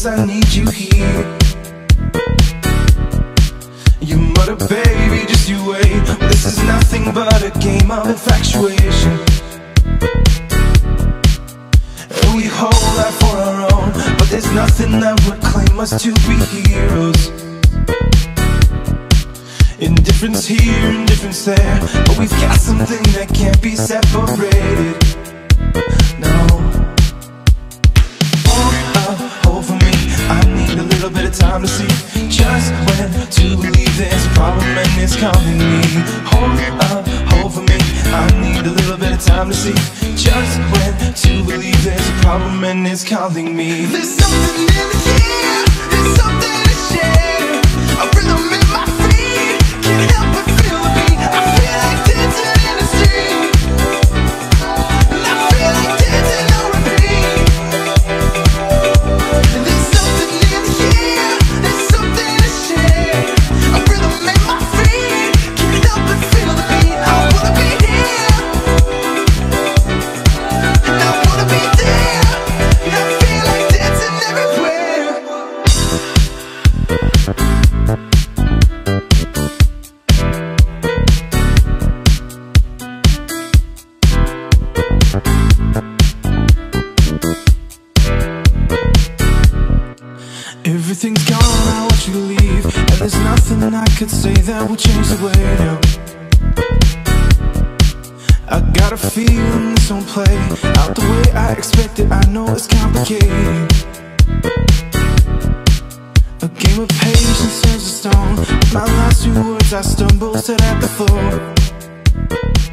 yes, I need you here. You mutter, baby, just you wait. This is nothing but a game of infatuation, and we hold that for our own, but there's nothing that would claim us to be heroes. Indifference here, indifference there, but we've got something that can't be separated. No. Hold for me, I need a little bit of time to see just when to believe there's a problem and it's calling me. Hold for me, I need a little bit of time to see just when to believe there's a problem and it's calling me. There's something in the air, there's something to share, a rhythm in my feet, can't help but feel the beat. I feel like dancing in the street, and I feel like dancing on repeat. There's something in the air, there's something to share, a rhythm in my feet, can't help but feel the beat. I wanna be here, and I wanna be there, and I feel like dancing everywhere. Everything's gone, I want you to leave, and there's nothing I could say that will change the way now. I got a feeling this won't play out the way I expected. I know it's complicated. A game of patience turns to stone. My last few words I stumbled, said at the floor.